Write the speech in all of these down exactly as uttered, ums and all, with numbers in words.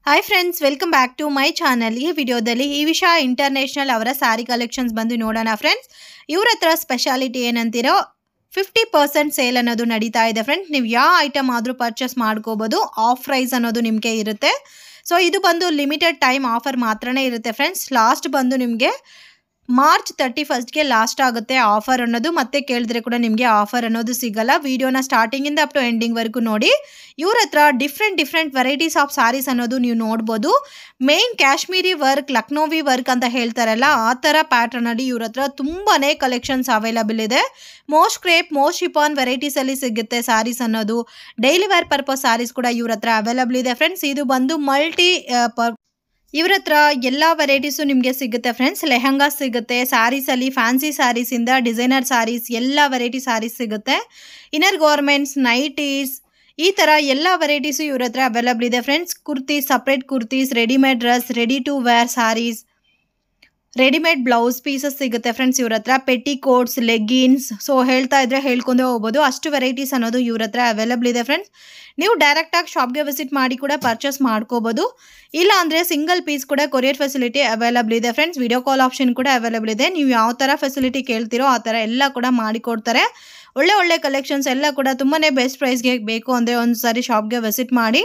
Hi friends, welcome back to my channel. ಈ ವಿಡಿಯೋದಲ್ಲಿ Ivsha International ಅವರ ಸಾರಿ ಕಲೆಕ್ಷನ್ಸ್ ಬಂದು ನೋಡೋಣ ಫ್ರೆಂಡ್ಸ್. ಇವರ ಹತ್ರ ಸ್ಪೆಷಾಲಿಟಿ ಏನಂತೀರೋ fifty percent ಸೇಲ್ ಅನ್ನೋದು ನಡೀತಾ ಇದೆ ಫ್ರೆಂಡ್ಸ್. ನೀವು ಯಾವ ಐಟಮ್ ಆದರೂ ಪರ್ಚೇಸ್ ಮಾಡ್ಕೋಬಹುದು. ಆಫ್ ಪ್ರೈಸ್ ಅನ್ನೋದು ನಿಮಗೆ ಇರುತ್ತೆ. ಸೊ ಇದು ಬಂದು ಲಿಮಿಟೆಡ್ ಟೈಮ್ ಆಫರ್ ಮಾತ್ರನೇ ಇರುತ್ತೆ ಫ್ರೆಂಡ್ಸ್. ಲಾಸ್ಟ್ ಬಂದು ನಿಮಗೆ ಮಾರ್ಚ್ ತರ್ಟಿ ಫಸ್ಟ್ಗೆ ಲಾಸ್ಟ್ ಆಗುತ್ತೆ ಆಫರ್ ಅನ್ನೋದು. ಮತ್ತೆ ಕೇಳಿದ್ರೆ ಕೂಡ ನಿಮಗೆ ಆಫರ್ ಅನ್ನೋದು ಸಿಗಲ್ಲ. ವಿಡಿಯೋನ ಸ್ಟಾರ್ಟಿಂಗಿಂದ ಅಪ್ ಟು ಎಂಡಿಂಗ್ವರೆಗೂ ನೋಡಿ. ಇವ್ರ ಹತ್ರ different different varieties of saris ಅನ್ನೋದು ನೀವು ನೋಡ್ಬೋದು. Main Kashmiri work, Lucknowi work ಅಂತ ಹೇಳ್ತಾರಲ್ಲ ಆ ಥರ ಪ್ಯಾಟರ್ನಲ್ಲಿ ಇವ್ರ ಹತ್ರ ತುಂಬಾ ಕಲೆಕ್ಷನ್ಸ್ ಅವೈಲಬಲ್ ಇದೆ. ಮೋಸ್ಟ್ ಕ್ರೇಪ್, ಮೋಸ್ಟ್ ಶಿಫಾನ್ ವೆರೈಟೀಸಲ್ಲಿ ಸಿಗುತ್ತೆ ಸಾರೀಸ್ ಅನ್ನೋದು. ಡೈಲಿ ವೇರ್ ಪರ್ಪಸ್ ಸಾರೀಸ್ ಕೂಡ ಇವ್ರ ಹತ್ರ ಅವೈಲಬಲ್ ಇದೆ ಫ್ರೆಂಡ್ಸ್. ಇದು ಬಂದು ಮಲ್ಟಿ ಇವ್ರ ಹತ್ರ ಎಲ್ಲ ವೆರೈಟೀಸು ನಿಮಗೆ ಸಿಗುತ್ತೆ ಫ್ರೆಂಡ್ಸ್. ಲೆಹಂಗಾ ಸಿಗುತ್ತೆ, ಸ್ಯಾರೀಸಲ್ಲಿ ಫ್ಯಾನ್ಸಿ ಸ್ಯಾರೀಸಿಂದ ಡಿಸೈನರ್ ಸ್ಯಾರೀಸ್ ಎಲ್ಲ ವೆರೈಟಿ ಸ್ಯಾರೀಸ್ ಸಿಗುತ್ತೆ. ಇನ್ನರ್ ಗಾರ್ಮೆಂಟ್ಸ್, ನೈಟೀಸ್ ಈ ಥರ ಎಲ್ಲ ವೆರೈಟೀಸು ಇವ್ರ ಹತ್ರ ಅವೈಲಬಲ್ ಇದೆ friends. Kurtis, separate kurtis, readymade dress, ready to wear saris, readymade blouse pieces ಸಿಗುತ್ತೆ ಫ್ರೆಂಡ್ಸ್ ಇವ್ರ ಹತ್ರ. ಪೆಟ್ಟಿಕೋಟ್ಸ್, ಲೆಗ್ಗಿನ್ಸ್, ಸೊ ಹೇಳ್ತಾ ಇದ್ರೆ ಹೇಳ್ಕೊಂಡೇ ಹೋಗ್ಬೋದು. ಅಷ್ಟು ವೆರೈಟೀಸ್ ಅನ್ನೋದು ಇವ್ರ ಹತ್ರ ಅವೈಲಬಲ್ ಇದೆ ಫ್ರೆಂಡ್ಸ್. ನೀವು ಡೈರೆಕ್ಟಾಗಿ ಶಾಪ್ಗೆ ವಿಸಿಟ್ ಮಾಡಿ ಕೂಡ ಪರ್ಚೇಸ್ ಮಾಡ್ಕೋಬೋದು. ಇಲ್ಲ ಅಂದರೆ ಸಿಂಗಲ್ ಪೀಸ್ ಕೂಡ ಕೊರಿಯರ್ ಫೆಸಿಲಿಟಿ ಅವೈಲಬಲ್ ಇದೆ ಫ್ರೆಂಡ್ಸ್. ವಿಡಿಯೋ ಕಾಲ್ ಆಪ್ಷನ್ ಕೂಡ ಅವೈಲಬಲ್ ಇದೆ. ನೀವು ಯಾವ ಥರ ಫೆಸಿಲಿಟಿ ಕೇಳ್ತಿರೋ ಆ ಥರ ಎಲ್ಲ ಕೂಡ ಮಾಡಿಕೊಡ್ತಾರೆ. ಒಳ್ಳೆ ಒಳ್ಳೆ ಕಲೆಕ್ಷನ್ಸ್ ಎಲ್ಲ ಕೂಡ ತುಂಬಾ ಬೆಸ್ಟ್ ಪ್ರೈಸ್ಗೆ ಬೇಕು ಅಂದರೆ ಒಂದು ಸಾರಿ ಶಾಪ್ಗೆ ವಿಸಿಟ್ ಮಾಡಿ.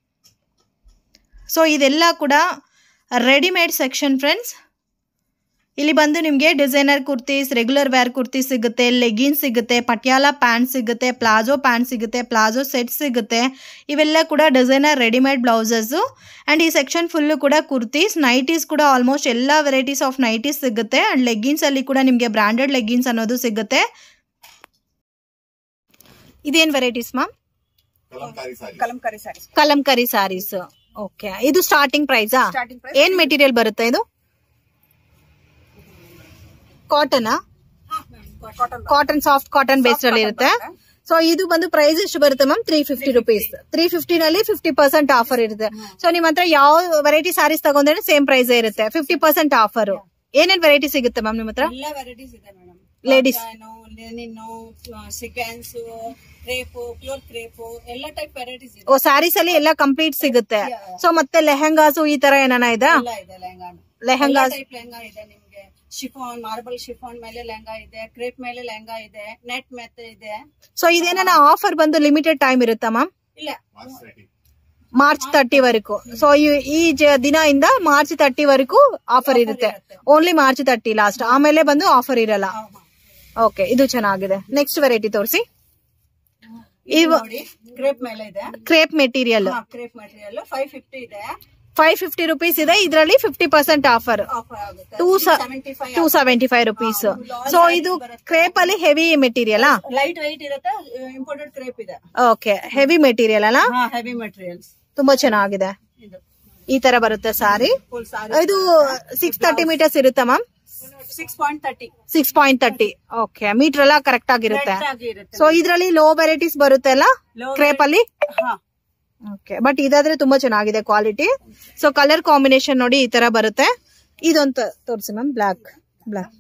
ಸೊ ಇದೆಲ್ಲ ಕೂಡ ರೆಡಿಮೇಡ್ ಸೆಕ್ಷನ್ ಫ್ರೆಂಡ್ಸ್. ಇಲ್ಲಿ ಬಂದು ನಿಮಗೆ designer kurtis, regular wear kurtis ಸಿಗುತ್ತೆ, ಲೆಗಿನ್ಸ್ ಸಿಗುತ್ತೆ, ಪಟಿಯಾಲ ಪ್ಯಾಂಟ್ ಸಿಗುತ್ತೆ, ಪ್ಲಾಜೋ ಪ್ಯಾಂಟ್ ಸಿಗುತ್ತೆ, ಪ್ಲಾಜೋ ಸೆಟ್ ಸಿಗುತ್ತೆ. ಇವೆಲ್ಲ ಕೂಡ ಡಿಸೈನರ್ ರೆಡಿಮೇಡ್ ಬ್ಲೌಸಸ್ಸು. ಆ್ಯಂಡ್ ಈ ಸೆಕ್ಷನ್ ಫುಲ್ಲು ಕೂಡ ಕುರ್ತೀಸ್, ನೈಟೀಸ್ ಕೂಡ ಆಲ್ಮೋಸ್ಟ್ ಎಲ್ಲ ವೆರೈಟೀಸ್ ಆಫ್ ನೈಟೀಸ್ ಸಿಗುತ್ತೆ. ಆ್ಯಂಡ್ ಲೆಗ್ಗಿನ್ಸಲ್ಲಿ ಕೂಡ ನಿಮಗೆ ಬ್ರ್ಯಾಂಡೆಡ್ ಲೆಗ್ಗಿನ್ಸ್ ಅನ್ನೋದು ಸಿಗುತ್ತೆ. ಇದೇನು varieties ma'am? Kalamkari saris. Okay, ಇದು ಸ್ಟಾರ್ಟಿಂಗ್ ಪ್ರೈಸಾ? ಏನ್ ಮೆಟೀರಿಯಲ್ ಬರುತ್ತೆ ಇದು? Cotton cotton soft cotton base ಅಲ್ಲಿ ಇರುತ್ತೆ. ಸೊ ಇದು ಬಂದು ಪ್ರೈಸ್ ಎಷ್ಟು ಬರುತ್ತೆ ma'am? Three fifty rupees. Three fifty ನಲ್ಲಿ ಫಿಫ್ಟಿ ಪರ್ಸೆಂಟ್ ಆಫರ್ ಇರುತ್ತೆ. ಸೊ ನಿಮ್ ಹತ್ರ ಯಾವ ವೆರೈಟಿ ಸಾರೀಸ್ ತಗೊಂಡ್ರೆ ಸೇಮ್ ಪ್ರೈಸ್ ಇರುತ್ತೆ. Fifty percent offer. ಏನೇನ್ ವೆರೈಟಿ ಸಿಗುತ್ತೆ ಮ್ಯಾಮ್ ನಿಮ್ಮ ಹತ್ರ? ಲೇಡೀಸ್ ಓ ಸ್ಯಾರೀಸ್ ಅಲ್ಲಿ ಎಲ್ಲ ಕಂಪ್ಲೀಟ್ ಸಿಗುತ್ತೆ. ಸೊ ಮತ್ತೆ ಲೆಹಂಗಾಸು ಈ ತರ ಏನಾನ ಇದೆ? ಲೆಹಂಗಾಸ್ ಶಿಫಾನ್, ಮಾರ್ಬಲ್ ಶಿಫಾನ್ ಮೇಲೆ ಲೆಹಂಗಾ ಇದೆ, ಕ್ರೇಪ್ ಮೇಲೆ ಲೆಹಂಗಾ ಇದೆ, ನೆಟ್ ಮೆತ್ತೆ ಇದೆ. ಸೊ ಇದೇನ ಆಫರ್ ಬಂದು ಲಿಮಿಟೆಡ್ ಟೈಮ್ ಇರುತ್ತಾ ಮ್ಯಾಮ್? ಇಲ್ಲ, ಮಾರ್ಚ್ ತರ್ಟಿ ವರೆಗೂ. ಸೊ ಈ ದಿನ ಇಂದ ಮಾರ್ಚ್ ತರ್ಟಿ ವರೆಗೂ ಆಫರ್ ಇರುತ್ತೆ. ಓನ್ಲಿ ಮಾರ್ಚ್ ತರ್ಟಿ ಲಾಸ್ಟ್, ಆಮೇಲೆ ಬಂದು ಆಫರ್ ಇರಲ್ಲ. ಓಕೆ, ಇದು ಚೆನ್ನಾಗಿದೆ. ನೆಕ್ಸ್ಟ್ ವೆರೈಟಿ ತೋರಿಸಿ. ಕ್ರೇಪ್ ಮೇಲೆ ಇದೆ, crepe material. Crepe material five fifty ಇದೆ. ಫೈವ್ ಫಿಫ್ಟಿ ರುಪೀಸ್ ಇದೆ. ಇದರಲ್ಲಿ fifty percent offer, two two seventy five rupees. So ಇದು ಕ್ರೇಪ್ ಅಲ್ಲಿ ಹೆವಿ ಮೆಟೀರಿಯಲ್, ಲೈಟ್ ವೈಟ್ ಇರುತ್ತೆ. ಇಂಪೋರ್ಟೆಡ್ ಕ್ರೇಪ್ ಇದೆ. ಓಕೆ, ಹೆವಿ ಮೆಟೀರಿಯಲ್ ಅಲ್ಲ? ಹೆವಿ ಮೆಟೀರಿಯಲ್ಸ್ ತುಂಬಾ ಚೆನ್ನಾಗಿದೆ. ಈ ತರ ಬರುತ್ತೆ ಸಾರಿ. ಇದು ಸಿಕ್ಸ್ ತರ್ಟಿ ಮೀಟರ್ಸ್ ಇರುತ್ತೆ ma'am? Six point thirty six point thirty okay, metre ಎಲ್ಲ ಕರೆಕ್ಟ್ ಆಗಿರುತ್ತೆ. ಸೊ ಇದರಲ್ಲಿ ಲೋ ವೆರೈಟೀಸ್ ಬರುತ್ತೆ ಅಲ್ಲ ಕ್ರೇಪ್ ಅಲ್ಲಿ? ಓಕೆ, ಬಟ್ ಇದಾದ್ರೆ ತುಂಬಾ ಚೆನ್ನಾಗಿದೆ ಕ್ವಾಲಿಟಿ. ಸೊ ಕಲರ್ ಕಾಂಬಿನೇಷನ್ ನೋಡಿ ಈ ತರ ಬರುತ್ತೆ. ಇದೊಂದು ತೋರಿಸಿ ಮ್ಯಾಮ್. ಬ್ಲಾಕ್ ಬ್ಲಾಕ್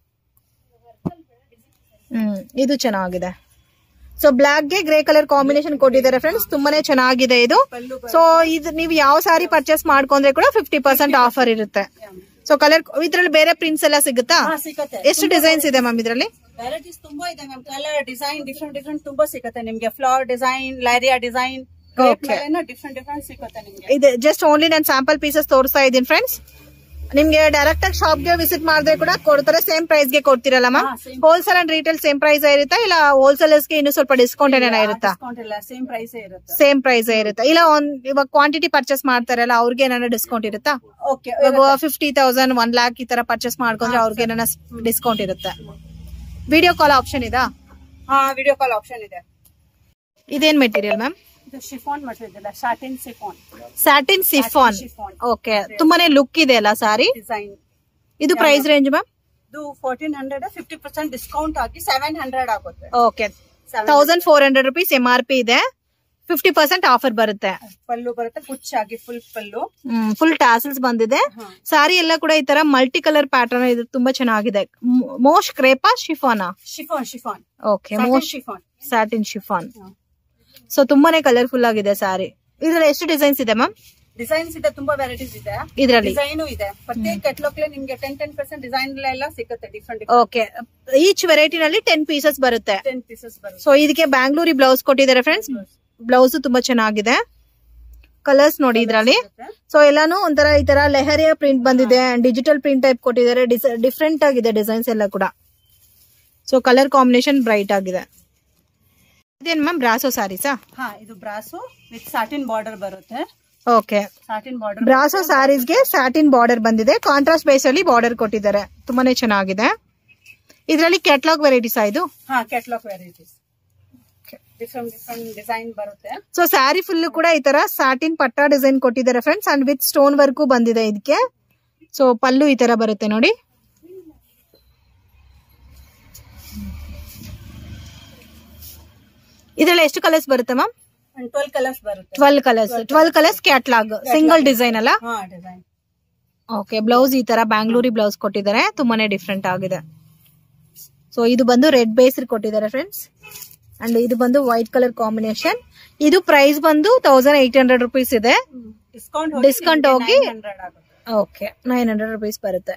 ಹ್ಮ್ ಇದು ಚೆನ್ನಾಗಿದೆ. ಸೊ ಬ್ಲಾಕ್ ಗೆ ಗ್ರೇ ಕಲರ್ ಕಾಂಬಿನೇಷನ್ ಕೊಟ್ಟಿದ್ದಾರೆ ಫ್ರೆಂಡ್ಸ್. ತುಂಬಾನೇ ಚೆನ್ನಾಗಿದೆ ಇದು. ಸೊ ಇದು ನೀವು ಯಾವ ಸಾರಿ ಪರ್ಚೇಸ್ ಮಾಡ್ಕೊಂಡ್ರೆ ಕೂಡ ಫಿಫ್ಟಿ ಪರ್ಸೆಂಟ್ ಆಫರ್ ಇರುತ್ತೆ. ಸೊ ಕಲರ್ ಇದ್ರಲ್ಲಿ ಬೇರೆ ಪ್ರಿಂಟ್ಸ್ ಎಲ್ಲ ಸಿಗುತ್ತಾ? ಎಷ್ಟು ಡಿಸೈನ್ಸ್ ಇದೆ ಮ್ಯಾಮ್ ಇದರಲ್ಲಿ? ವೆರೈಟೀಸ್ ತುಂಬಾ ಇದೆ ma'am. Colour design different different ತುಂಬಾ ಸಿಗುತ್ತೆ ನಿಮ್ಗೆ. Flower design, leheriya design, different different ಸಿಗುತ್ತೆ ನಿಮ್ಗೆ. ಇದು ಜಸ್ಟ್ ಓನ್ಲಿ ನಾನು ಸ್ಯಾಂಪಲ್ ಪೀಸಸ್ ತೋರಿಸ್ತಾ ಇದ್ದೀನಿ ಫ್ರೆಂಡ್ಸ್. ನಿಮ್ಗೆ ಡೈರೆಕ್ಟ್ ಆಗಿ ಶಾಪ್ ಗೆ ವಿಸಿಟ್ ಮಾಡಿದ್ರೆ ಕೂಡ ಕೊಡ್ತಾರೆ. ಸೇಮ್ ಪ್ರೈಸ್ ಗೆ ಕೊಡ್ತಿರಲ್ಲ ma'am? Wholesale and retail same price ಇರುತ್ತಾ, ಇಲ್ಲ ಹೋಲ್ಸೇಲರ್ಸ್ ಗೆ ಇನ್ನು ಸ್ವಲ್ಪ ಡಿಸ್ಕೌಂಟ್ ಏನೇನ ಇರುತ್ತಾ? ಸೇಮ್ ಪ್ರೈಸ್ ಇರುತ್ತೆ. ಸೇಮ್ ಪ್ರೈಸ್ ಇರುತ್ತೆ. ಇಲ್ಲ ಇವಾಗ ಕ್ವಾಂಟಿಟಿ ಪರ್ಚೇಸ್ ಮಾಡ್ತಾರಲ್ಲ ಅವ್ರಿಗೆ ಏನಾರ ಡಿಸ್ಕೌಂಟ್ ಇರುತ್ತಾ? ಫಿಫ್ಟಿ ತೌಸಂಡ್ ಒನ್ ಲ್ಯಾಕ್ ಈ ತರ ಪರ್ಚೇಸ್ ಮಾಡ್ಕೊಂಡ್ರೆ ಅವ್ರಿಗೆ ಏನಾರ ಡಿಸ್ಕೌಂಟ್ ಇರುತ್ತೆ. ವಿಡಿಯೋ ಕಾಲ್ ಆಪ್ಷನ್ ಇದಾ? ಹಾ, ವಿಡಿಯೋ ಕಾಲ್ ಆಪ್ಷನ್ ಇದೆ. ಇದೇನ್ material ma'am? Chiffon material, satin chiffon. Satin chiffon. Okay, ತುಂಬಾನೇ ಲುಕ್ ಇದೆ ಅಲ್ಲ ಸಾರಿ. ಡಿಸೈನ್. ಇದು ಪ್ರೈಸ್ ರೇಂಜ್ ಮ್ಯಾಮ್? ಇದು fourteen hundred, fifty percent discount ಆಗಿ ಸೆವೆನ್ ಹಂಡ್ರೆಡ್ ಆಗುತ್ತೆ. Okay, thousand four hundred rupees M R P ಇದೆ. ಫಿಫ್ಟಿ ಪರ್ಸೆಂಟ್ ಆಫರ್ ಬರುತ್ತೆ. ಪಲ್ಲು ಬರುತ್ತೆ ಕುಚ್ಚಾಗಿ, ಫುಲ್ ಪಲ್ಲು, ಫುಲ್ ಟ್ಯಾಸಲ್ಸ್ ಬಂದಿದೆ. ಸಾರಿ ಎಲ್ಲ ಕೂಡ ಈ ತರ ಮಲ್ಟಿ ಕಲರ್ ಪ್ಯಾಟರ್ನ್ ಇದು ತುಂಬಾ ಚೆನ್ನಾಗಿದೆ. ಮೋಸ್ಟ್ ಕ್ರೇಪಾ ಶಿಫಾನಾ? Chiffon chiffon okay, most chiffon, satin chiffon. So ತುಂಬಾನೇ ಕಲರ್ಫುಲ್ ಆಗಿದೆ ಸಾರಿ. ಇದ್ರಲ್ಲಿ ಎಷ್ಟು ಡಿಸೈನ್ಸ್ ಇದೆ ಮ್ಯಾಮ್? ಡಿಸೈನ್ಸ್ ಇದೆ, ತುಂಬಾ ವೆರೈಟೀಸ್ ಇದೆ ಇದರಲ್ಲಿ. ಡಿಸೈನು ಇದೆ. ಪ್ರತಿ ಕೆಟ್ಲಾಗ್ ನಿಮ್ಗೆ ಟೆನ್ ಟೆನ್ ಪರ್ಸೆಂಟ್ ಡಿಸೈನ್ ಎಲ್ಲ ಸಿಗುತ್ತೆ ಡಿಫ್ರೆಂಟ್. ಓಕೆ, ಈಚ್ ವೆರೈಟಿ ನಲ್ಲಿ ಟೆನ್ ಪೀಸಸ್ ಬರುತ್ತೆ. ಟೆನ್ ಪೀಸಸ್ ಬರುತ್ತೆ. ಸೊ ಇದಕ್ಕೆ ಬ್ಯಾಂಗ್ಳೂರಿ ಬ್ಲೌಸ್ ಕೊಟ್ಟಿದ್ದಾರೆ ಫ್ರೆಂಡ್ಸ್. ಬ್ಲೌಸ್ ತುಂಬಾ ಚೆನ್ನಾಗಿದೆ. ಕಲರ್ಸ್ ನೋಡಿ ಇದ್ರಲ್ಲಿ. ಸೊ ಎಲ್ಲಾನು ಒಂಥರ ಈ ತರ ಲೆಹರಿಯಾ ಪ್ರಿಂಟ್ ಬಂದಿದೆ, ಡಿಜಿಟಲ್ ಪ್ರಿಂಟ್ ಟೈಪ್ ಕೊಟ್ಟಿದ್ದಾರೆ. ಡಿಫ್ರೆಂಟ್ ಆಗಿದೆ ಡಿಸೈನ್ಸ್ ಎಲ್ಲ ಕೂಡ. ಸೊ ಕಲರ್ ಕಾಂಬಿನೇಷನ್ ಬ್ರೈಟ್ ಆಗಿದೆ. ಇದೇನ್ ಮ್ಯಾಮ್ ಬ್ರಾಸೋ ಸಾರೀಸಾ? ಹಾ, ಇದು ಬ್ರಾಸೋ ವಿತ್ ಸಾಟಿನ್ ಬಾರ್ಡರ್ ಬರುತ್ತೆ. Okay, satin border. Brasso saris ಗೆ ಸಾಟಿನ್ ಬಾರ್ಡರ್ ಬಂದಿದೆ. ಕಾಂಟ್ರಾಸ್ಟ್ ಬೇಸ್ ಅಲ್ಲಿ ಬಾರ್ಡರ್ ಕೊಟ್ಟಿದ್ದಾರೆ. ತುಂಬಾನೇ ಚೆನ್ನಾಗಿದೆ. ಇದರಲ್ಲಿ ಕ್ಯಾಟಲಾಗ್ ವೆರೈಟೀಸ್ ಇದು. ಹಾ, catalogue varieties different different design ಬರುತ್ತೆ. ಸೊ ಸ್ಯಾರಿ ಫುಲ್ ಕೂಡ ಈ ತರ ಸಾಟಿನ್ ಪಟ್ಟಾ ಡಿಸೈನ್ ಕೊಟ್ಟಿದ್ದಾರೆ friends. And with stone work ಬಂದಿದೆ ಇದಕ್ಕೆ. ಸೊ ಪಲ್ಲು ಈ ತರ ಬರುತ್ತೆ ನೋಡಿ. ಇದರಲ್ಲಿ ಎಷ್ಟು ಕಲರ್ಸ್ ಬರುತ್ತೆ ಮ್ಯಾಮ್? ಟ್ವೆಲ್ವ್ ಕಲರ್ಸ್ ಬರುತ್ತೆ. Twelve colours twelve colours catalogue single design ಅಲ್ಲ? ಹಾ, ಡಿಸೈನ್. ಓಕೆ, ಬ್ಲೌಸ್ ಈ ತರ ಬ್ಯಾಂಗ್ಳೂರಿ ಬ್ಲೌಸ್ ಕೊಟ್ಟಿದ್ದಾರೆ. ತುಂಬಾನೇ ಡಿಫ್ರೆಂಟ್ ಆಗಿದೆ. ಸೊ ಇದು ಬಂದು ರೆಡ್ ಬೇಸ್ ಕೊಟ್ಟಿದ್ದಾರೆ ಫ್ರೆಂಡ್ಸ್. ಅಂಡ್ ಇದು ಬಂದು ವೈಟ್ ಕಲರ್ ಕಾಂಬಿನೇಷನ್. ಇದು ಪ್ರೈಸ್ ಬಂದು ತೌಸಂಡ್ ಏಟ್ ಹಂಡ್ರೆಡ್ ರುಪೀಸ್ ಇದೆ. ಡಿಸ್ಕೌಂಟ್ ಹೋಗಿ ಓಕೆ ನೈನ್ ಹಂಡ್ರೆಡ್ ರುಪೀಸ್ ಬರುತ್ತೆ.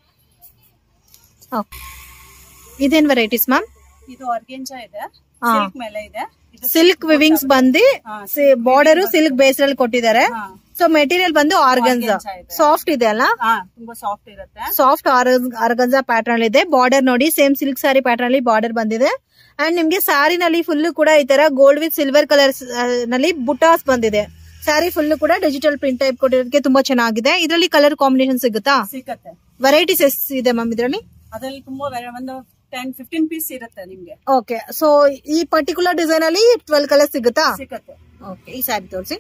ಇದೇನ್ ವೆರೈಟೀಸ್ ಮ್ಯಾಮ್? ಇದು ಆರ್ಗೆಂಜಾ ಇದೆ, ಸಿಲ್ಕ್ ಮೇಲೆ ಇದೆ. ಸಿಲ್ಕ್ ವಿವಿಂಗ್ಸ್ ಬಂದು ಬಾರ್ಡರ್ ಸಿಲ್ಕ್ ಬೇಸ್ ಅಲ್ಲಿ ಕೊಟ್ಟಿದ್ದಾರೆ. ಸೊ ಮೆಟೀರಿಯಲ್ ಬಂದು ಆರ್ಗನ್ಜಾ ಸಾಫ್ಟ್ ಇದೆ ಅಲ್ಲ? ತುಂಬಾ ಸಾಫ್ಟ್ ಇರುತ್ತೆ. ಸಾಫ್ಟ್ ಆರ್ಗನ್ಜಾ ಪ್ಯಾಟರ್ನ್ ಇದೆ. ಬಾರ್ಡರ್ ನೋಡಿ ಸೇಮ್ ಸಿಲ್ಕ್ ಸಾರಿ ಪ್ಯಾಟರ್ನ್ ಅಲ್ಲಿ ಬಾರ್ಡರ್ ಬಂದಿದೆ. ಅಂಡ್ ನಿಮ್ಗೆ ಸ್ಯಾರಿನಲ್ಲಿ ಫುಲ್ ಕೂಡ ಈ ತರ ಗೋಲ್ಡ್ ವಿತ್ ಸಿಲ್ವರ್ ಕಲರ್ ನಲ್ಲಿ ಬುಟಾಸ್ ಬಂದಿದೆ. ಸ್ಯಾರಿ ಫುಲ್ ಕೂಡ ಡಿಜಿಟಲ್ ಪ್ರಿಂಟ್ ಟೈಪ್ ಕೊಟ್ಟಿರೋದಕ್ಕೆ ತುಂಬಾ ಚೆನ್ನಾಗಿದೆ. ಇದರಲ್ಲಿ ಕಲರ್ ಕಾಂಬಿನೇಷನ್ ಸಿಗುತ್ತಾ? ಸಿಗುತ್ತೆ. ವೆರೈಟೀಸ್ ಎಷ್ಟು ಇದೆ ಮ್ಯಾಮ್ ಇದರಲ್ಲಿ? ಅದರಲ್ಲಿ ತುಂಬಾ ಒಂದು ಟೆನ್ ಫಿಫ್ಟೀನ್ ಪೀಸ್ ಇರುತ್ತೆ ನಿಮ್ಗೆ. ಓಕೆ, ಸೊ ಈ ಪರ್ಟಿಕ್ಯುಲರ್ ಡಿಸೈನ್ ಅಲ್ಲಿ ಟ್ವೆಲ್ವ್ ಕಲರ್ ಸಿಗುತ್ತಾ? ಸಿಗುತ್ತೆ. ಓಕೆ, ಈ ಸ್ಯಾರಿ ತೋರಿಸಿ.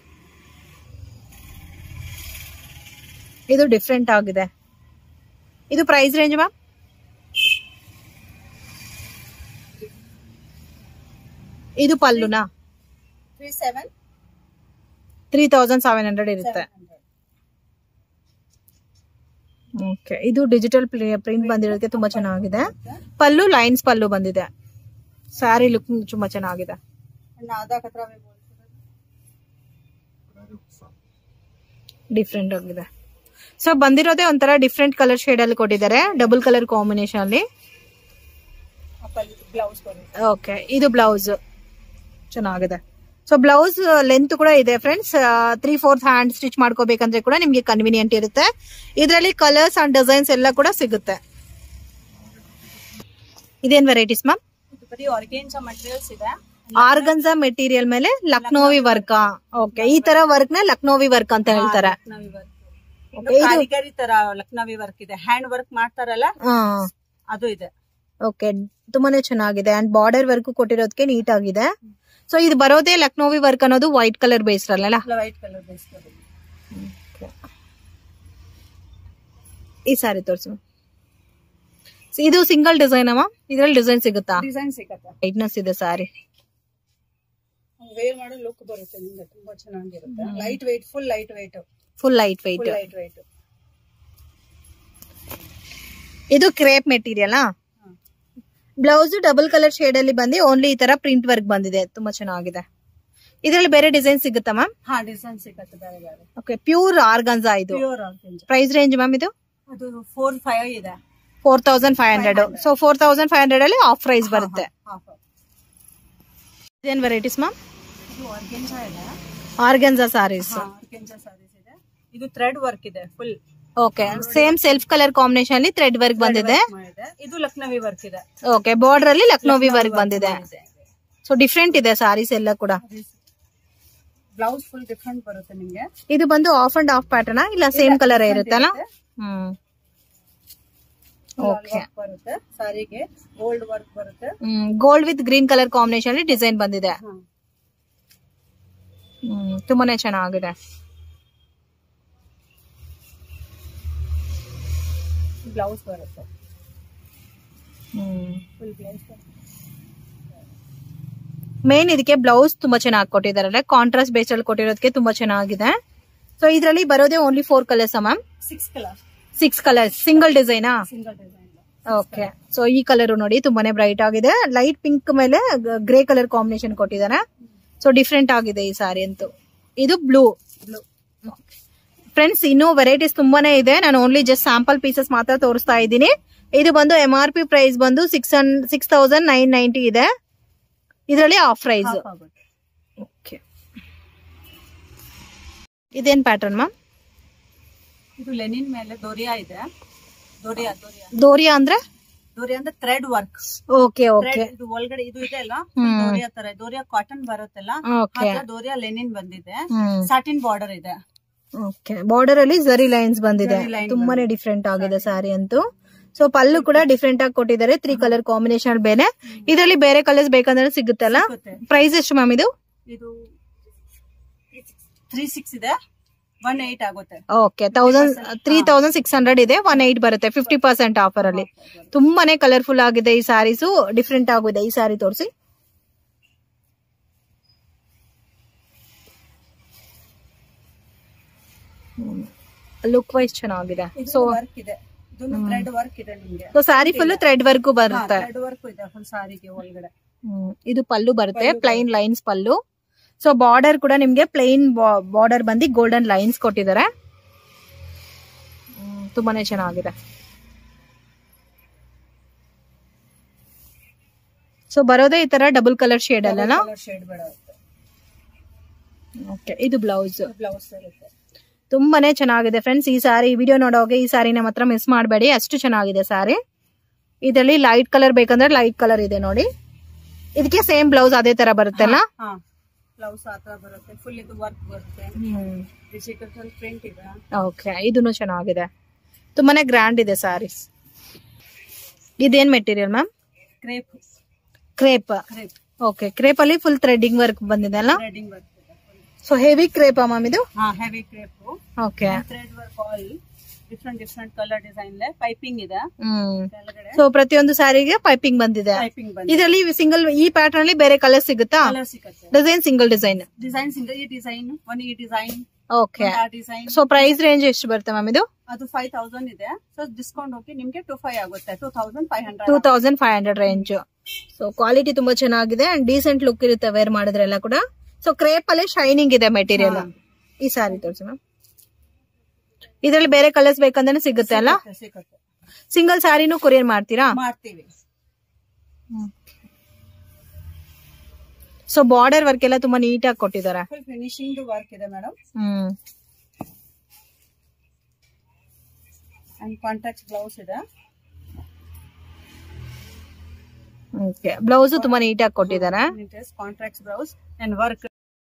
ಇದು ಡಿಫ್ರೆಂಟ್ ಆಗಿದೆ. ಇದು ಪ್ರೈಸ್ ರೇಂಜ್ ಮ್ಯಾಮ್? ಇದು ಪಲ್ಲುನಾ? ತ್ರೀ ತೌಸಂಡ್ ಸೆವೆನ್ ಹಂಡ್ರೆಡ್ ಇರುತ್ತೆ. ಓಕೆ, ಇದು ಡಿಜಿಟಲ್ ಪ್ರಿಂಟ್ ಬಂದಿರೋದಕ್ಕೆ ತುಂಬಾ ಚೆನ್ನಾಗಿದೆ. ಪಲ್ಲು ಲೈನ್ಸ್ ಪಲ್ಲು ಬಂದಿದೆ. ಸ್ಯಾರಿ ಲುಕ್ ತುಂಬಾ ಚೆನ್ನಾಗಿದೆ. ಡಿಫ್ರೆಂಟ್ ಆಗಿದೆ. ಸೊ ಬಂದಿರೋದೇ ಒಂಥರ ಡಿಫ್ರೆಂಟ್ ಕಲರ್ ಶೇಡ್ ಅಲ್ಲಿ ಕೊಟ್ಟಿದ್ದಾರೆ, ಡಬಲ್ ಕಲರ್ ಕಾಂಬಿನೇಷನ್ ಅಲ್ಲಿ. ಓಕೆ, ಇದು ಬ್ಲೌಸ್ ಚೆನ್ನಾಗಿದೆ. ಸೊ ಬ್ಲೌಸ್ ಲೆಂತ್ ಕೂಡ ಇದೆ friends. Three fourth hand stitch ಮಾಡ್ಕೋಬೇಕಂದ್ರೆ ಕೂಡ ನಿಮ್ಗೆ ಕನ್ವಿನಿಯಂಟ್ ಇರುತ್ತೆ. ಇದರಲ್ಲಿ ಕಲರ್ಸ್ ಅಂಡ್ ಡಿಸೈನ್ಸ್ ಎಲ್ಲ ಕೂಡ ಸಿಗುತ್ತೆ. ಇದೇನ್ ವೆರೈಟೀಸ್ ಮ್ಯಾಮ್? ಆರ್ಗನ್ಜಾ ಮೆಟೀರಿಯಲ್ ಮೇಲೆ ಲಕ್ನೋವಿ ವರ್ಕ್. ಓಕೆ, ಈ ತರ ವರ್ಕ್ ನ ಲಕ್ನೋವಿ ವರ್ಕ್ ಅಂತ ಹೇಳ್ತಾರೆ. ಲಕ್ನೋವಿ ವರ್ಕ್ ಇದೆ, ಹ್ಯಾಂಡ್ ವರ್ಕ್ ಮಾಡ್ತಾರಲ್ಲ ಅದು ಇದೆ. ಓಕೆ, ತುಂಬಾನೇ ಚೆನ್ನಾಗಿದೆ. ಅಂಡ್ ಬಾರ್ಡರ್ ವರ್ಕ್ ಕೊಟ್ಟಿರೋದಕ್ಕೆ ನೀಟ್ ಆಗಿದೆ. ಸೊ ಇದು ಬರೋದೇ ಲಕ್ನೋವಿ ವರ್ಕ್ ಅನ್ನೋದು ವೈಟ್ ಕಲರ್ ಬೇಸ್ ಅಲ್ಲ? White colour base. ಈ ಸಾರಿ ತೋರಿಸು. ಇದು ಸಿಂಗಲ್ ಡಿಸೈನ್ ಅಮ್ಮ? ಇದ್ರಲ್ಲಿ ಡಿಸೈನ್ ಸಿಗುತ್ತಾ? ಡಿಸೈನ್ ಸಿಗುತ್ತೆ. ವೈಟ್ನೆಸ್ ಇದೆ ಸಾರಿ. ವೇರ್ ಮಾಡೋ ಲುಕ್ ಬರುತ್ತೆ ನಿಮಗೆ, ತುಂಬಾ ಚೆನ್ನಾಗಿರುತ್ತೆ. Light weight, full light weight. Full light weight. Light weight. ಇದು crepe material. Blouse double colour shade ಅಲ್ಲಿ ಬಂದು ಓನ್ಲಿ ಈ ತರ ಪ್ರಿಂಟ್ ವರ್ಕ್ ಬಂದಿದೆ. ತುಂಬಾ ಚೆನ್ನಾಗಿದೆ. ಇದರಲ್ಲಿ ಬೇರೆ ಡಿಸೈನ್ ಸಿಗುತ್ತಾ ಮ್ಯಾಮ್? ಹಾ, ಡಿಸೈನ್ ಸಿಗುತ್ತೆ ಬೇರೆ ಬೇರೆ. ಓಕೆ, ಪ್ಯೂರ್ ಆರ್ಗನ್ಜಾ ಇದು. Pure organza. Price range ma'am ಇದು? ಅದು ಫೋರ್ ಫೈವ್ ಇದೆ. Four thousand five hundred. So four thousand five hundred ಅಲ್ಲಿ ಆಫ್ ಪ್ರೈಸ್ ಬರುತ್ತೆ. ಇದೇನ್ ವೆರೈಟೀಸ್ ಮ್ಯಾಮ್? ಇದು ಆರ್ಗನ್ಜಾ ಇದೆ. ಆರ್ಗನ್ಜಾ ಸಾರೀಸ್. ಆರ್ಗನ್ಜಾ ಸಾರೀಸ್ ಇದೆ. ಇದು ಥ್ರೆಡ್ ವರ್ಕ್ ಇದೆ full. Okay, same self colour combination ಅಲ್ಲಿ ಥ್ರೆಡ್ ವರ್ಕ್ ಬಂದಿದೆ. ಇದು ಲಕ್ನೋವಿ ವರ್ಕ್ ಇದೆ. ಓಕೆ, ಬಾರ್ಡರ್ ಅಲ್ಲಿ ಲಕ್ನೋವಿ ವರ್ಕ್ ಬಂದಿದೆ. ಸೊ ಡಿಫ್ರೆಂಟ್ ಇದೆ ಸಾರೀಸ್ ಎಲ್ಲ ಕೂಡ. ಬ್ಲೌಸ್ ಫುಲ್ ಡಿಫ್ರೆಂಟ್ ಬರುತ್ತೆ ನಿಮಗೆ. ಇದು ಬಂದು ಆಫ್ ಅಂಡ್ ಆಫ್ ಪ್ಯಾಟರ್ನ್ ಇಲ್ಲ ಸೇಮ್ ಕಲರ್ ಇರುತ್ತಲ್ಲ? ಹ್ಮ್. ಓಕೆ, ಬರುತ್ತೆ ಸಾರಿಗೆ. ಗೋಲ್ಡ್ ವರ್ಕ್ ಬರುತ್ತೆ. Hmm, gold with green colour combination ಅಲ್ಲಿ ಡಿಸೈನ್ ಬಂದಿದೆ. ಹ್ಮ್, ತುಂಬಾನೇ ಚೆನ್ನಾಗಿದೆ. ಬ್ಲೌಸ್ ಬರುತ್ತೆ. Hmm, full blouse. ಮೇನ್ ಇದಕ್ಕೆ ಬ್ಲೌಸ್ ತುಂಬಾ ಚೆನ್ನಾಗಿ ಕೊಟ್ಟಿದ್ದಾರೆ. ಕಾಂಟ್ರಾಸ್ಟ್ ಬೇಸ್ ಅಲ್ಲಿ ಕೊಟ್ಟಿರೋದಕ್ಕೆ ತುಂಬಾ ಚೆನ್ನಾಗಿದೆ. ಸೊ ಇದರಲ್ಲಿ ಬರೋದೇ only four colours ma'am? Six colour. Six colours single ಡಿಸೈನಾ? Single design. ಓಕೆ, ಸೊ ಈ ಕಲರ್ ನೋಡಿ ತುಂಬಾನೇ ಬ್ರೈಟ್ ಆಗಿದೆ. ಲೈಟ್ ಪಿಂಕ್ ಮೇಲೆ ಗ್ರೇ ಕಲರ್ ಕಾಂಬಿನೇಷನ್ ಕೊಟ್ಟಿದ್ದಾರೆ. ಸೊ ಡಿಫ್ರೆಂಟ್ ಆಗಿದೆ ಈ ಸಾರಿ ಅಂತೂ. ಇದು ಬ್ಲೂ. ಬ್ಲೂ. ಫ್ರೆಂಡ್ಸ್ ಇನ್ನೂ ವೆರೈಟೀಸ್ ತುಂಬಾನೇ ಇದೆ. ನಾನು ಓನ್ಲಿ ಜಸ್ಟ್ ಸ್ಯಾಂಪಲ್ ಪೀಸಸ್ ಮಾತ್ರ ತೋರಿಸ್ತಾ ಇದ್ದೀನಿ. ಇದು ಬಂದು ಎಂ ಆರ್ ಪಿ ಪ್ರೈಸ್ ಬಂದು six six thousand nine ninety ಇದೆ. ಇದರಲ್ಲಿ ಆಫ್ ಪ್ರೈಸ್. ಓಕೆ, ಇದೇನ್ ಪ್ಯಾಟರ್ನ್ ಮ್ಯಾಮ್? ಇದು ಲೆನಿನ್ ಮೇಲೆ ದೋರಿಯಾ ಇದೆ. ದೋರಿಯಾ ದೋರಿಯಾ ದೋರಿಯಾ ಅಂದ್ರೆ ದೋರಿಯಾ ಅಂದ್ರೆ ಥ್ರೆಡ್ ವರ್ಕ್. Okay okay. ಇದು ಒಳಗಡೆ ಇದು ಇದೆ ಅಲ್ಲ, ದೋರಿಯಾ ತರ. ದೋರಿಯಾ ಕಾಟನ್ ಬರುತ್ತಲ್ಲ, ದೋರಿಯಾ ಲೆನಿನ್ ಬಂದಿದೆ. ಸಾಟಿನ್ ಬಾರ್ಡರ್ ಇದೆ. ಓಕೆ, ಬಾರ್ಡರ್ ಅಲ್ಲಿ ಜರಿ ಲೈನ್ಸ್ ಬಂದಿದೆ. ತುಂಬಾನೇ ಡಿಫ್ರೆಂಟ್ ಆಗಿದೆ ಸಾರಿ ಅಂತೂ. ಸೊ ಪಲ್ಲು ಕೂಡ ಡಿಫ್ರೆಂಟ್ ಆಗಿ ಕೊಟ್ಟಿದ್ದಾರೆ. ತ್ರೀ ಕಲರ್ ಕಾಂಬಿನೇಷನ್ ಬೇರೆ. ಇದರಲ್ಲಿ ಬೇರೆ ಕಲರ್ಸ್ ಬೇಕಂದ್ರೆ ಸಿಗುತ್ತಲ್ಲ. ಪ್ರೈಸ್ ಎಷ್ಟು ಮ್ಯಾಮ್ ಇದು? ಇದು ತ್ರೀ ಸಿಕ್ಸ್ ಇದೆ, ಒನ್ ಏಟ್ ಆಗುತ್ತೆ. Okay, thousand three thousand six hundred ಇದೆ, ಒನ್ ಏಟ್ ಬರುತ್ತೆ ಫಿಫ್ಟಿ ಪರ್ಸೆಂಟ್ ಆಫರ್ ಅಲ್ಲಿ. ತುಂಬಾನೇ ಕಲರ್ಫುಲ್ ಆಗಿದೆ ಈ ಸ್ಯಾರೀಸು, ಡಿಫ್ರೆಂಟ್ ಆಗಿದೆ. ಈ ಸ್ಯಾರಿ ತೋರಿಸಿ. ಲುಕ್ ವೈಸ್ ಚೆನ್ನಾಗಿದೆ. ಸೊ ವರ್ಕ್ ಇದೆ, ಥ್ರೆಡ್ ವರ್ಕ್ ಇದೆ ನಿಮಗೆ. So sari full thread work ಬರುತ್ತೆ. ಥ್ರೆಡ್ ವರ್ಕ್ ಇದೆ ಫುಲ್ ಸಾರಿಗೆ ಒಳಗಡೆ. ಇದು ಪಲ್ಲು ಬರುತ್ತೆ, plain lines pallu. So border ಕೂಡ ನಿಮ್ಗೆ ಪ್ಲೈನ್ ಬಾರ್ಡರ್ ಬಂದು ಗೋಲ್ಡನ್ ಲೈನ್ಸ್ ಕೊಟ್ಟಿದ್ದಾರೆ. ತುಂಬಾನೇ ಚೆನ್ನಾಗಿದೆ. ಸೊ ಬರೋದೇ ಈ ತರ ಡಬಲ್ ಕಲರ್ ಶೇಡ್ ಅಲ್ಲ. ಓಕೆ, ಇದು ಬ್ಲೌಸ್. ಬ್ಲೌಸ್ ಇರುತ್ತೆ. ತುಂಬಾನೇ ಚೆನ್ನಾಗಿದೆ ಫ್ರೆಂಡ್ಸ್. ಈ ಸಾರಿ ವಿಡಿಯೋ ನೋಡೋಗೆ ಈ ಸಾರಿನ ಮಾತ್ರ ಮಿಸ್ ಮಾಡಬೇಡಿ, ಅಷ್ಟು ಚೆನ್ನಾಗಿದೆ ಸಾರಿ. ಇದರಲ್ಲಿ ಲೈಟ್ ಕಲರ್ ಬೇಕಂದ್ರೆ ಲೈಟ್ ಕಲರ್ ಇದೆ ನೋಡಿ. ಇದಕ್ಕೆ ಸೇಮ್ ಬ್ಲೌಸ್ ಅದೇ ತರ ಬರುತ್ತಲ್ಲ. ಬ್ಲೌಸ್ ಆತರ ಬರುತ್ತೆ, ಫುಲ್ ಇದು ವರ್ಕ್ ಬರುತ್ತೆ. ಡಿಜಿಟಲ್ ಪ್ರಿಂಟ್ ಇದೆ. ಓಕೆ, ಇದನ್ನು ಚೆನ್ನಾಗಿದೆ. ತುಂಬಾನೇ ಗ್ರ್ಯಾಂಡ್ ಇದೆ ಸಾರೀಸ್. ಇದೇನ್ material ma'am? Crepe. Crepe. Okay, crepe ಅಲ್ಲಿ ಫುಲ್ ಥ್ರೆಡಿಂಗ್ ವರ್ಕ್ ಬಂದಿದೆ ಅಲ್ಲ. Threading work. So heavy crepe ma'am ಇದು? ಹಾ, heavy crepe. Okay, thread work all different different colour design ಇದೆ. ಪೈಪಿಂಗ್ ಇದೆ. ಸೊ ಪ್ರತಿಯೊಂದು ಸಾರಿಗೆ ಪೈಪಿಂಗ್ ಬಂದಿದೆ. ಇದರಲ್ಲಿ ಸಿಂಗಲ್ ಈ ಪ್ಯಾಟರ್ನ್ ಅಲ್ಲಿ ಬೇರೆ ಕಲರ್ ಸಿಗುತ್ತಾ? ಕಲರ್ ಸಿಗುತ್ತೆ. Design single design. Design single. ಈ ಡಿಸೈನ್ ಒನ್ ಈ design. Okay, so price range ಎಷ್ಟು ಬರುತ್ತೆ ಮ್ಯಾಮ್ ಇದು? ಅದು ಫೈವ್ ತೌಸಂಡ್ ಇದೆ. ಸೊ ಡಿಸ್ಕೌಂಟ್ ಹೋಗಿ ನಿಮ್ಗೆ ಟೂ ಫೈವ್ ಆಗುತ್ತೆ. Two thousand five hundred two thousand five hundred range. So quality ತುಂಬಾ ಚೆನ್ನಾಗಿದೆ ಅಂಡ್ ಡೀಸೆಂಟ್ ಲುಕ್ ಇರುತ್ತೆ ವೇರ್ ಮಾಡಿದ್ರೆಲ್ಲ ಕೂಡ. ಸೊ ಕ್ರೇಪ್ ಅಲ್ಲಿ ಶೈನಿಂಗ್ ಇದೆ ಮೆಟೀರಿಯಲ್. ಈ ಸಾರಿ ತೋರಿಸಿ ಮ್ಯಾಮ್. ಇದರಲ್ಲಿ ಬೇರೆ ಕಲರ್ಸ್ ಬೇಕಂದ್ರೆ ಸಿಗುತ್ತೆ ಅಲ್ಲ. ಸಿಂಗಲ್ ಸ್ಯಾರಿನೂ ಕೊರಿಯರ್ ಮಾಡ್ತೀರಾ? ಮಾಡ್ತೀವಿ. ಸೊ ಬಾರ್ಡರ್ ವರ್ಕ್ ಎಲ್ಲ ತುಂಬಾ ನೀಟ್ ಆಗಿ ಕೊಟ್ಟಿದ್ದಾರೆ. ಫುಲ್ ಫಿನಿಶಿಂಗ್ ವರ್ಕ್ ಇದೆ madam. Hmm and contrast blouse ಇದೆ. ಓಕೆ, ಬ್ಲೌಸ್ ತುಂಬಾ ನೀಟ್ ಆಗಿ ಕೊಟ್ಟಿದ್ದಾರೆ. Contrast blouse and work.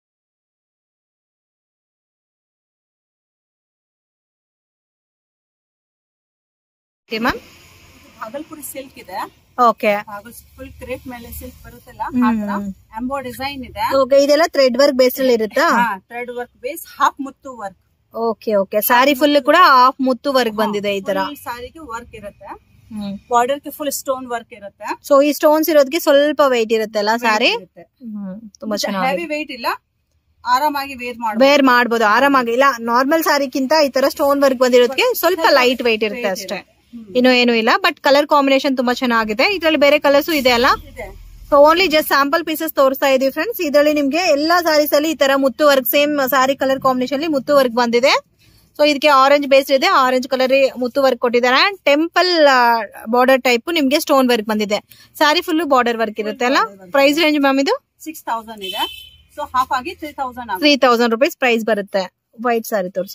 Okay ma'am, Bhagalpuri silk ಇದೆ. ಓಕೆ, ಫುಲ್ ಕ್ರೇಪ್ ಮೇಲೆ ಸಿಲ್ಕ್ ಬರುತ್ತಲ್ಲ, ಎಂಬೋ ಡಿಸೈನ್ ಇದೆ. ಓಕೆ, ಇದೆಲ್ಲ ಥ್ರೆಡ್ ವರ್ಕ್ ಬೇಸ್ ಅಲ್ಲಿ ಇರುತ್ತಾ? ಥ್ರೆಡ್ ವರ್ಕ್ ಬೇಸ್, ಹಾಫ್ ಮುತ್ತು work. Okay okay, sari full ಕೂಡ ಹಾಫ್ ಮುತ್ತು ವರ್ಕ್ ಬಂದಿದೆ. ಈ ತರ ಸಾರಿಗೆ ವರ್ಕ್ ಇರುತ್ತೆ. ಬಾರ್ಡರ್ ಗೆ ಫುಲ್ ಸ್ಟೋನ್ ವರ್ಕ್ ಇರುತ್ತೆ. ಸೊ ಈ ಸ್ಟೋನ್ಸ್ ಇರೋದಕ್ಕೆ ಸ್ವಲ್ಪ ವೆಯ್ಟ್ ಇರುತ್ತೆ ಅಲ್ಲ ಸಾರಿ? ತುಂಬಾ ಚೆನ್ನಾಗಿ. ಹೆವಿ ವೆಯ್ಟ್ ಇಲ್ಲ, ಆರಾಮಾಗಿ ವೇರ್ ಮಾಡಬಹುದು. ವೇರ್ ಮಾಡಬಹುದು ಆರಾಮಾಗಿ. ಇಲ್ಲ, ನಾರ್ಮಲ್ ಸಾರಿಗಿಂತ ಈ ತರ ಸ್ಟೋನ್ ವರ್ಕ್ ಬಂದಿರೋದಕ್ಕೆ ಸ್ವಲ್ಪ ಲೈಟ್ ವೆಯ್ಟ್ ಇರುತ್ತೆ ಅಷ್ಟೇ, ಇನ್ನು ಏನು ಇಲ್ಲ. ಬಟ್ ಕಲರ್ ಕಾಂಬಿನೇಷನ್ ತುಂಬಾ ಚೆನ್ನಾಗಿದೆ. ಇದರಲ್ಲಿ ಬೇರೆ ಕಲರ್ಸ್ ಇದೆ ಅಲ್ಲ. So only just sample pieces ತೋರಿಸ್ತಾ ಇದೀವಿ ಫ್ರೆಂಡ್ಸ್. ಇದರಲ್ಲಿ ನಿಮ್ಗೆ ಎಲ್ಲಾ ಸಾರೀಸ್ ಅಲ್ಲಿ ಈ ತರ ಮುತ್ತು work, same sari colour combination ಅಲ್ಲಿ ಮುತ್ತು ವರ್ಕ್ ಬಂದಿದೆ. ಸೊ ಇದಕ್ಕೆ ಆರೆಂಜ್ ಬೇಸ್ ಇದೆ, ಆರೆಂಜ್ ಕಲರ್ ಮುತ್ತು ವರ್ಕ್ ಕೊಟ್ಟಿದ್ದಾರೆ. ಅಂಡ್ ಟೆಂಪಲ್ ಬಾರ್ಡರ್ ಟೈಪ್ ನಿಮ್ಗೆ ಸ್ಟೋನ್ ವರ್ಕ್ ಬಂದಿದೆ. ಸಾರಿ ಫುಲ್ ಬಾರ್ಡರ್ ವರ್ಕ್ ಇರುತ್ತೆ ಅಲ್ಲ. ಪ್ರೈಸ್ ರೇಂಜ್ ಮ್ಯಾಮ್ ಇದು ಸಿಕ್ಸ್ ತೌಸಂಡ್ ಇದೆ. ಸೊ ಹಾಫ್ ಆಗಿ three thousand three thousand rupees price ಬರುತ್ತೆ. ವೈಟ್ ಸಾರಿ ತೋರಿಸಿ.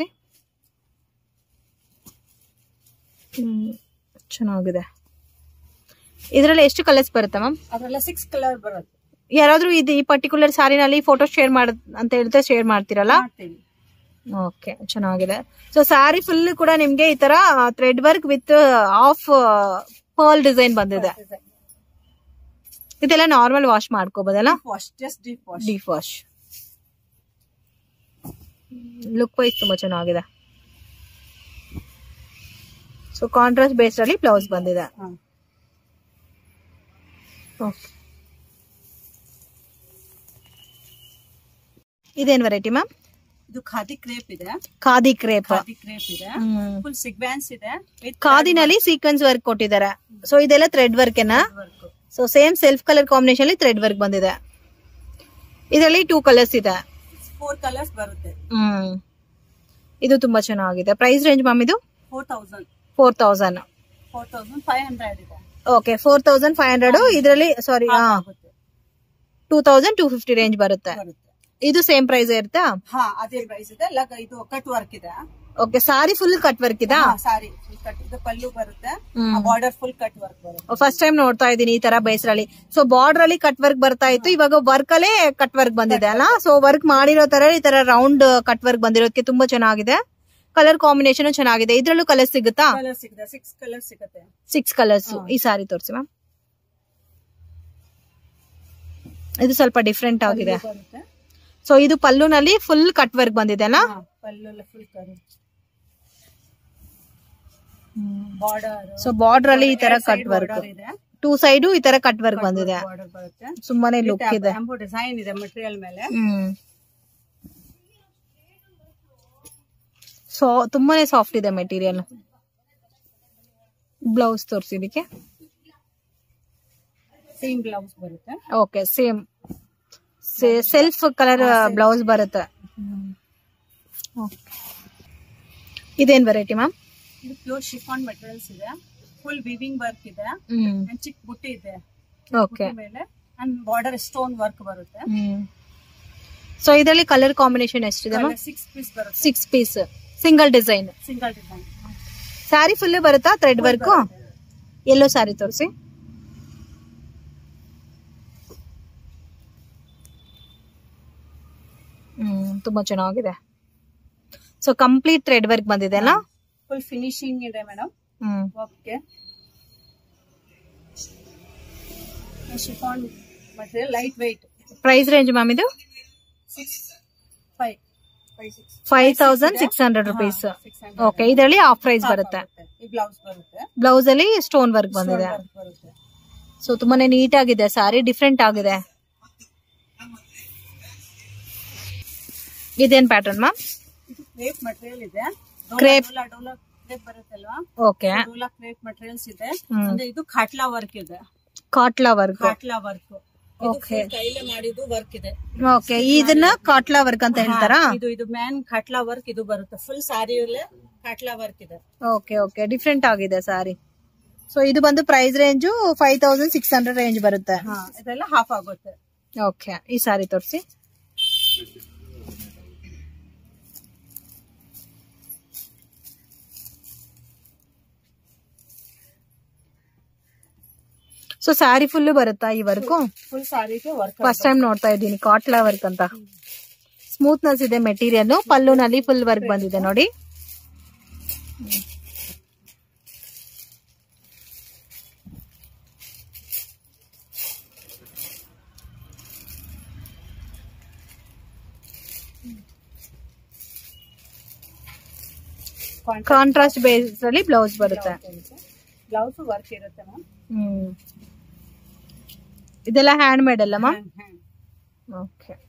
ಹ್ಮ್ ಚೆನ್ನಾಗಿದೆ. ಇದರಲ್ಲಿ ಎಷ್ಟು ಕಲರ್ಸ್ ಬರುತ್ತೆ ಮ್ಯಾಮ್? ಅದರಲ್ಲ ಸಿಕ್ಸ್ ಕಲರ್ ಬರುತ್ತೆ. ಯಾರಾದ್ರೂ ಇದು ಈ ಪರ್ಟಿಕ್ಯುಲರ್ ಸಾರಿನಲ್ಲಿ ಫೋಟೋ ಶೇರ್ ಮಾಡ ಅಂತ ಹೇಳ್ತಾ ಶೇರ್ ಮಾಡ್ತೀರಲ್ಲ? ಓಕೆ, ಚೆನ್ನಾಗಿದೆ. ಸೊ ಸಾರಿ ಫುಲ್ ಕೂಡ ನಿಮ್ಗೆ ಈ ತರ thread work with of pearl design ಬಂದಿದೆ. ಇದೆಲ್ಲ ನಾರ್ಮಲ್ ವಾಶ್ ಮಾಡ್ಕೋಬಹುದಲ್ಲ? Deep wash. ಲುಕ್ ವೈಸ್ ತುಂಬಾ ಚೆನ್ನಾಗಿದೆ. ಸೊ ಕಾಂಟ್ರಾಸ್ಟ್ ಬೇಸ್ಡ್ ಅಲ್ಲಿ ಬ್ಲೌಸ್ ಬಂದಿದೆ. ಇದೇನ್ ವೆರೈಟಿ ಮ್ಯಾಮ್? ಇದು ಖಾದಿ ಕ್ರೇಪ್ ಇದೆ. ಖಾದಿ ಕ್ರೇಪ್. ಖಾದಿ ಕ್ರೇಪ್ ಇದೆ. ಫುಲ್ ಸೀಕ್ವೆನ್ಸ್ ಇದೆ. ಖಾದಿನಲ್ಲಿ ಸೀಕ್ವೆನ್ಸ್ ವರ್ಕ್ ಕೊಟ್ಟಿದ್ದಾರೆ. ಸೊ ಇದೆಲ್ಲ ಥ್ರೆಡ್ ವರ್ಕ್ ಏನಾ? So same self colour combination ಅಲ್ಲಿ ಥ್ರೆಡ್ ವರ್ಕ್ ಬಂದಿದೆ. ಇದರಲ್ಲಿ ಟೂ ಕಲರ್ಸ್ ಇದೆ. ಫೋರ್ ಕಲರ್ಸ್ ಬರುತ್ತೆ. ಹ್ಮ್ ಇದು ತುಂಬಾ ಚೆನ್ನಾಗಿದೆ. ಪ್ರೈಸ್ ರೇಂಜ್ ಮ್ಯಾಮ್ ಇದು four thousand four thousand four thousand five hundred ಇದೆ. Okay, four thousand five hundred ಇದರಲ್ಲಿ sari two thousand two fifty range ಬರುತ್ತೆ. ಇದು ಸೇಮ್ ಪ್ರೈಸ್ ಇರುತ್ತಾ? ಹಾ, ಅದೇ ಪ್ರೈಸ್ ಇದೆ. ಇದು ಕಟ್ ವರ್ಕ್ ಇದೆ. Okay, sari full cut work ಇದೆ. ಸಾರಿ ಫುಲ್ ಕಟ್ ಇದೆ, ಪಲ್ಲು ಬರುತ್ತೆ, ಬಾರ್ಡರ್ ಫುಲ್ ಕಟ್ ವರ್ಕ್ ಬರುತ್ತೆ. ಫಸ್ಟ್ ಟೈಮ್ ನೋಡ್ತಾ ಇದೀನಿ ಈ ತರ ಬೇಸ್ರಲ್ಲಿ. ಸೊ ಬಾರ್ಡರ್ ಅಲ್ಲಿ ಕಟ್ ವರ್ಕ್ ಬರ್ತಾ ಇತ್ತು, ಇವಾಗ ವರ್ಕ್ ಅಲ್ಲೇ ಕಟ್ ವರ್ಕ್ ಬಂದಿದೆ ಅಲ್ಲ. ಸೊ ವರ್ಕ್ ಮಾಡಿರೋ ತರ ಈ ತರ ರೌಂಡ್ ಕಟ್ ವರ್ಕ್ ಬಂದಿರೋದಕ್ಕೆ ತುಂಬಾ ಚೆನ್ನಾಗಿದೆ. ಕಲರ್ ಕಾಂಬಿನೇಷನ್ ಚೆನ್ನಾಗಿದೆ. ಇದ್ರಲ್ಲೂ ಕಲರ್ ಸಿಗುತ್ತಾ? ಕಲರ್ ಸಿಗುತ್ತೆ, ಸಿಕ್ಸ್ ಕಲರ್ ಸಿಗುತ್ತೆ. Six colours. ಈ ಸಾರಿ ತೋರಿಸಿ ಮ್ಯಾಮ್. ಇದು ಸ್ವಲ್ಪ ಡಿಫ್ರೆಂಟ್ ಆಗಿದೆ. ಸೊ ಇದು ಪಲ್ಲುನಲ್ಲಿ ಫುಲ್ ಕಟ್ ವರ್ಕ್ ಬಂದಿದೆ ಅಲ್ಲ. Pallu full cut border. So border ಅಲ್ಲಿ ಈ ತರ ಕಟ್ ವರ್ಕ್, ಟೂ ಸೈಡ್ ಈ ತರ ಕಟ್ ವರ್ಕ್ ಬಂದಿದೆ. ಸುಮ್ಮನೆ ಲುಕ್ ಇದೆ. ಡಿಸೈನ್ ಇದೆ ಮೆಟೀರಿಯಲ್ ಮೇಲೆ. ಸೊ ತುಂಬಾನೇ ಸಾಫ್ಟ್ ಇದೆ ಮೆಟೀರಿಯಲ್. ಬ್ಲೌಸ್ ತೋರಿಸಿದಕ್ಕೆ ಸೇಮ್ ಬ್ಲೌಸ್ ಬರುತ್ತೆ. Okay, same self colour blouse ಬರುತ್ತೆ. ಇದೇನ್ ವೆರೈಟಿ ಮ್ಯಾಮ್? ಇದು ಪ್ಯೂರ್ ಶಿಫಾನ್ ಮೆಟೀರಿಯಲ್ಸ್ ಇದೆ. ಫುಲ್ ವೀವಿಂಗ್ ವರ್ಕ್ ಇದೆ, ಚಿಕ್ಕ ಬುಟ್ಟಿ ಇದೆ. ಓಕೆ, ಮೇಲೆ ಅಂಡ್ ಬಾರ್ಡರ್ ಸ್ಟೋನ್ ವರ್ಕ್ ಬರುತ್ತೆ. ಸೊ ಇದರಲ್ಲಿ ಕಲರ್ ಕಾಂಬಿನೇಷನ್ ಎಷ್ಟಿದೆ ಮ್ಯಾಮ್? ಸಿಕ್ಸ್ ಪೀಸ್ ಬರುತ್ತೆ. Six piece single design. Single design. Sari full ಬರುತ್ತಾ ಥ್ರೆಡ್ ವರ್ಕ್? ಎಲ್ಲೋ ಸ್ಯಾರಿ ತೋರಿಸಿ. ಹ್ಮ್, ತುಂಬಾ ಚೆನ್ನಾಗಿದೆ. ಸೊ ಕಂಪ್ಲೀಟ್ ಥ್ರೆಡ್ ವರ್ಕ್ ಬಂದಿದೆ ಅಲ್ಲ. ಫುಲ್ ಫಿನಿಶಿಂಗ್ ಇದೆ madam. Hmm, okay. Chiffon material light weight. Price range ma'am ಇದು five thousand six hundred rupees. Okay, ಇದರಲ್ಲಿ half price ಬರುತ್ತೆ. ಬ್ಲೌಸ್ ಬರುತ್ತೆ. ಬ್ಲೌಸ್ ಅಲ್ಲಿ ಸ್ಟೋನ್ ವರ್ಕ್ ಬಂದಿದೆ. ಸೊ ತುಂಬಾನೇ ನೀಟ್ ಆಗಿದೆ ಸಾರಿ, ಡಿಫ್ರೆಂಟ್ ಆಗಿದೆ. ಇದೇನ್ ಪ್ಯಾಟರ್ನ್ ಮ್ಯಾಮ್? ಕ್ರೇಪ್ ಮಟೀರಿಯಲ್ ಇದೆ. ಕ್ರೇಪ್ ಕ್ರೇಪ್ ಬರುತ್ತಲ್ವಾ? ಓಕೆ, ಡೋಲಾ ಕ್ರೇಪ್ ಮಟೀರಿಯಲ್ಸ್ ಇದೆ. ಅಂದ್ರೆ ಇದು ಖಾಟ್ಲಾ ವರ್ಕ್ ಇದೆ. Katla work. Khatla work. Okay, ಕೈಲೇ ಮಾಡಿದ್ದು ವರ್ಕ್ ಇದೆ. ಓಕೆ, ಇದನ್ನ ಕಾಟ್ಲಾ ವರ್ಕ್ ಅಂತ ಹೇಳ್ತಾರಾ? ಇದು ಇದು ಮ್ಯಾನ್ ಖಾಟ್ಲಾ ವರ್ಕ್ ಇದು ಬರುತ್ತೆ. ಫುಲ್ ಸಾರಿಯಲ್ಲೇ ಖಾಟ್ಲಾ ವರ್ಕ್ ಇದೆ. ಓಕೆ ಓಕೆ, ಡಿಫ್ರೆಂಟ್ ಆಗಿದೆ ಸಾರಿ. ಸೊ ಇದು ಬಂದು price range five thousand six hundred range ಬರುತ್ತೆ. ಇದೆಲ್ಲ ಹಾಫ್ ಆಗುತ್ತೆ. ಓಕೆ, ಈ ಸಾರಿ ತೋರಿಸಿ. ಸೊ ಸ್ಯಾರಿ ಫುಲ್ ಬರುತ್ತಾ ಈ ವರ್ಕ್? ಫುಲ್ ಸಾರಿಗೆ ವರ್ಕ್. ಫಸ್ಟ್ ಟೈಮ್ ನೋಡ್ತಾ ಇದ್ದೀನಿ ಕಾಟ್ಲಾ ವರ್ಕ್ ಅಂತ. ಸ್ಮೂತ್ನೆಸ್ ಇದೆ ಮೆಟೀರಿಯಲ್. ಪಲ್ಲುನಲ್ಲಿ ಫುಲ್ ವರ್ಕ್ ಬಂದಿದೆ ನೋಡಿ. ಕಾಂಟ್ರಾಸ್ಟ್ ಬೇಸ್ ಅಲ್ಲಿ ಬ್ಲೌಸ್ ಬರುತ್ತೆ. ಬ್ಲೌಸ್ ವರ್ಕ್ ಇರುತ್ತೆ ಮ್ಯಾಮ್. ಹ್ಮ್, ಇದೆಲ್ಲ ಹ್ಯಾಂಡ್ ಮೇಡ್ ಅಲ್ಲ ಮ್ಯಾಮ್? ಓಕೆ.